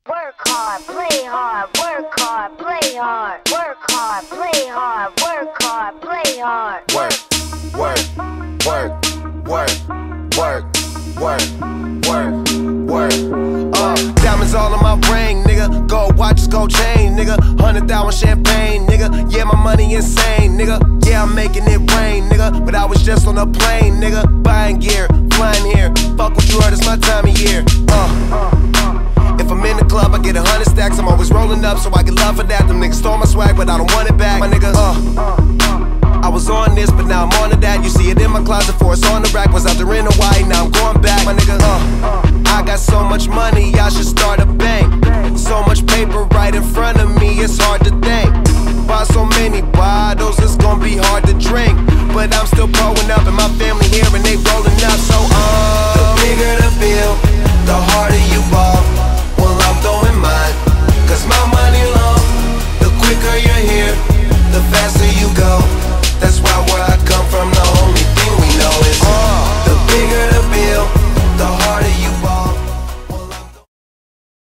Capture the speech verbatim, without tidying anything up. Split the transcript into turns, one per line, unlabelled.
Work hard, play hard, work hard, play hard, work hard, play hard, work hard, play hard.
Work, work, work, work, work, work, work, work. Uh, diamonds all on my ring, nigga. Gold watches, gold chain, nigga. Hundred thousand champagne, nigga. Yeah, my money insane, nigga. Yeah, I'm making it rain, nigga. But I was just on a plane, nigga. Buying gear, flying here. Fuck what you heard, it's my time of year. Uh. If I'm in the club, I get a hundred stacks. I'm always rolling up, so I get love for that. Them niggas stole my swag, but I don't want it back. My nigga, uh, I was on this, but now I'm on to that. You see it in my closet, for it's on the rack. Was out there in Hawaii, now I'm going back. My nigga, uh, I got so much money, I should start a bank. So much paper right in front of me, it's hard to think. Buy so many bottles, it's gonna be hard to drink. But I'm still pulling up, and my family here, and they rolling up, so uh.